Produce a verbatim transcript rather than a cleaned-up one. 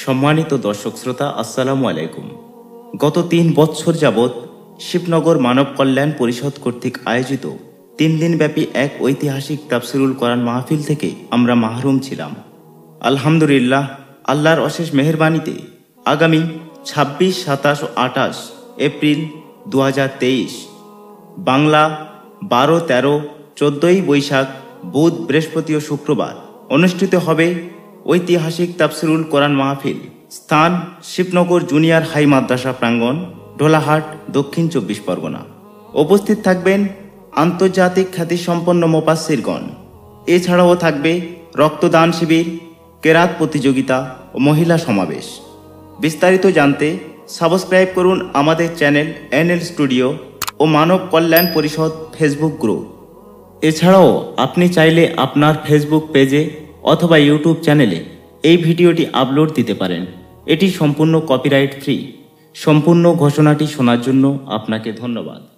সম্মানিত দর্শক শ্রোতা, আসসালামু আলাইকুম। গত তিন বছর যাবৎ শিবনগর মানব কল্যাণ পরিষদ কর্তৃক আয়োজিত তিন দিনব্যাপী এক ঐতিহাসিক তাফসিরুল কোরআন মাহফিল থেকে আমরা মাহরুম ছিলাম। আলহামদুলিল্লাহ, আল্লাহর অশেষ মেহেরবানিতে আগামী ছাব্বিশ, সাতাশ ও আঠাশ এপ্রিল দু হাজার তেইশ বাংলা বারো, তেরো, চোদ্দই বৈশাখ বুধ, বৃহস্পতি ও শুক্রবার অনুষ্ঠিত হবে ঐতিহাসিক তাফসিরুল কোরআন মাহফিল। স্থান শিবনগর জুনিয়র হাই মাদ্রাসা প্রাঙ্গণ, ঢোলাহাট, দক্ষিণ চব্বিশ পরগনা। উপস্থিত থাকবেন আন্তর্জাতিক খ্যাতিসম্পন্ন মুফাসসিরগণ। এছাড়াও থাকবে রক্তদান শিবির, কেরাত প্রতিযোগিতা ও মহিলা সমাবেশ। বিস্তারিত জানতে সাবস্ক্রাইব করুন আমাদের চ্যানেল এনএল স্টুডিও ও মানব কল্যাণ পরিষদ ফেসবুক গ্রুপ। এছাড়াও আপনি চাইলে আপনার ফেসবুক পেজে অথবা ইউটিউব চ্যানেলে এই ভিডিওটি আপলোড দিতে পারেন। এটি সম্পূর্ণ কপিরাইট ফ্রি। সম্পূর্ণ ঘোষণাটি শোনার জন্য আপনাকে ধন্যবাদ।